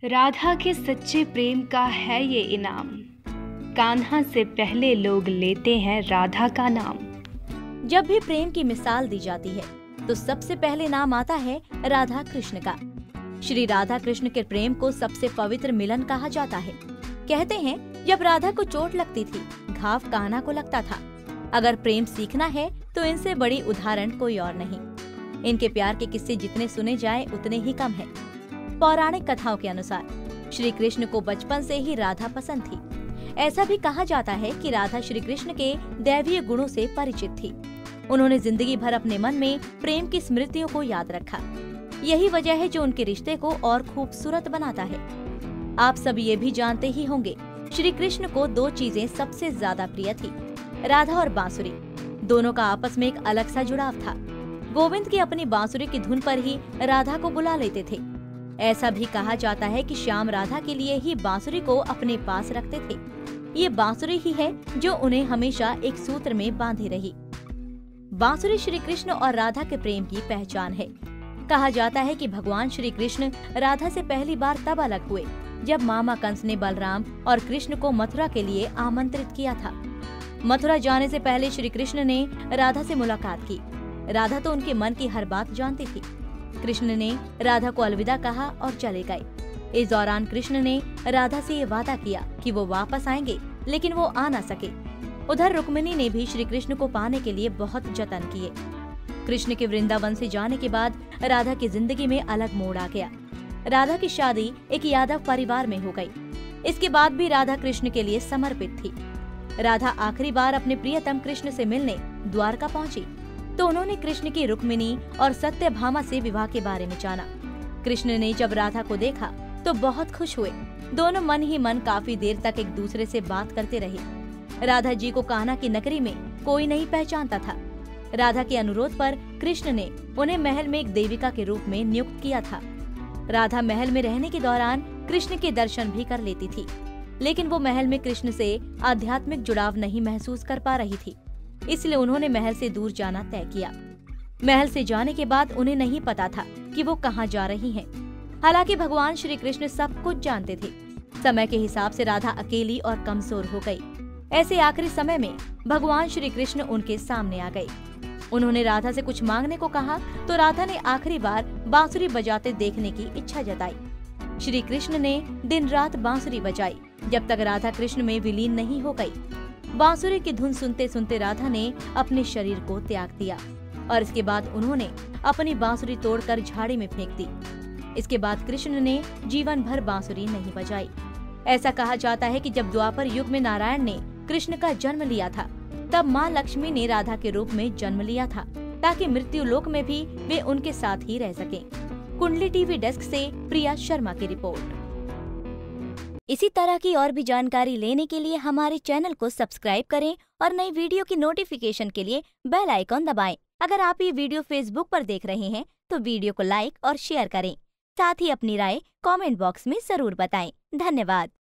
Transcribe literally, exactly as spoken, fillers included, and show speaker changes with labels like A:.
A: राधा के सच्चे प्रेम का है ये इनाम, कान्हा से पहले लोग लेते हैं राधा का नाम।
B: जब भी प्रेम की मिसाल दी जाती है तो सबसे पहले नाम आता है राधा कृष्ण का। श्री राधा कृष्ण के प्रेम को सबसे पवित्र मिलन कहा जाता है। कहते हैं जब राधा को चोट लगती थी, घाव कान्हा को लगता था। अगर प्रेम सीखना है तो इनसे बड़ी उदाहरण कोई और नहीं। इनके प्यार के किस्से जितने सुने जाएं उतने ही कम हैं। पौराणिक कथाओं के अनुसार श्री कृष्ण को बचपन से ही राधा पसंद थी। ऐसा भी कहा जाता है कि राधा श्री कृष्ण के दैवीय गुणों से परिचित थी। उन्होंने जिंदगी भर अपने मन में प्रेम की स्मृतियों को याद रखा। यही वजह है जो उनके रिश्ते को और खूबसूरत बनाता है। आप सब ये भी जानते ही होंगे, श्री कृष्ण को दो चीजें सबसे ज्यादा प्रिय थी, राधा और बांसुरी। दोनों का आपस में एक अलग सा जुड़ाव था। गोविंद की अपनी बांसुरी की धुन पर ही राधा को बुला लेते थे। ऐसा भी कहा जाता है कि श्याम राधा के लिए ही बांसुरी को अपने पास रखते थे। ये बांसुरी ही है जो उन्हें हमेशा एक सूत्र में बांधे रही। बांसुरी श्री कृष्ण और राधा के प्रेम की पहचान है। कहा जाता है कि भगवान श्री कृष्ण राधा से पहली बार तब अलग हुए जब मामा कंस ने बलराम और कृष्ण को मथुरा के लिए आमंत्रित किया था। मथुरा जाने से पहले श्री कृष्ण ने राधा से मुलाकात की। राधा तो उनके मन की हर बात जानती थी। कृष्ण ने राधा को अलविदा कहा और चले गए। इस दौरान कृष्ण ने राधा से ये वादा किया कि वो वापस आएंगे, लेकिन वो आ न सके। उधर रुक्मिणी ने भी श्री कृष्ण को पाने के लिए बहुत जतन किए। कृष्ण के वृंदावन से जाने के बाद राधा की जिंदगी में अलग मोड़ आ गया। राधा की शादी एक यादव परिवार में हो गई। इसके बाद भी राधा कृष्ण के लिए समर्पित थी। राधा आखिरी बार अपने प्रियतम कृष्ण से मिलने द्वारका पहुंची तो उन्होंने कृष्ण की रुक्मिणी और सत्यभामा से विवाह के बारे में जाना। कृष्ण ने जब राधा को देखा तो बहुत खुश हुए। दोनों मन ही मन काफी देर तक एक दूसरे से बात करते रहे। राधा जी को कान्हा की नगरी में कोई नहीं पहचानता था। राधा के अनुरोध पर कृष्ण ने उन्हें महल में एक देविका के रूप में नियुक्त किया था। राधा महल में रहने के दौरान कृष्ण के दर्शन भी कर लेती थी, लेकिन वो महल में कृष्ण से आध्यात्मिक जुड़ाव नहीं महसूस कर पा रही थी। इसलिए उन्होंने महल से दूर जाना तय किया। महल से जाने के बाद उन्हें नहीं पता था कि वो कहाँ जा रही हैं। हालांकि भगवान श्री कृष्ण सब कुछ जानते थे। समय के हिसाब से राधा अकेली और कमजोर हो गई। ऐसे आखिरी समय में भगवान श्री कृष्ण उनके सामने आ गए। उन्होंने राधा से कुछ मांगने को कहा तो राधा ने आखिरी बार बांसुरी बजाते देखने की इच्छा जताई। श्री कृष्ण ने दिन रात बांसुरी बजाई जब तक राधा कृष्ण में विलीन नहीं हो गई। बांसुरी की धुन सुनते सुनते राधा ने अपने शरीर को त्याग दिया और इसके बाद उन्होंने अपनी बांसुरी तोड़कर झाड़ी में फेंक दी। इसके बाद कृष्ण ने जीवन भर बांसुरी नहीं बजाई। ऐसा कहा जाता है कि जब द्वापर युग में नारायण ने कृष्ण का जन्म लिया था, तब माँ लक्ष्मी ने राधा के रूप में जन्म लिया था ताकि मृत्यु लोक में भी वे उनके साथ ही रह सकें। कुंडली टीवी डेस्क से प्रिया शर्मा की रिपोर्ट। इसी तरह की और भी जानकारी लेने के लिए हमारे चैनल को सब्सक्राइब करें और नई वीडियो की नोटिफिकेशन के लिए बेल आइकॉन दबाएं। अगर आप ये वीडियो फेसबुक पर देख रहे हैं तो वीडियो को लाइक और शेयर करें। साथ ही अपनी राय कमेंट बॉक्स में जरूर बताएं। धन्यवाद।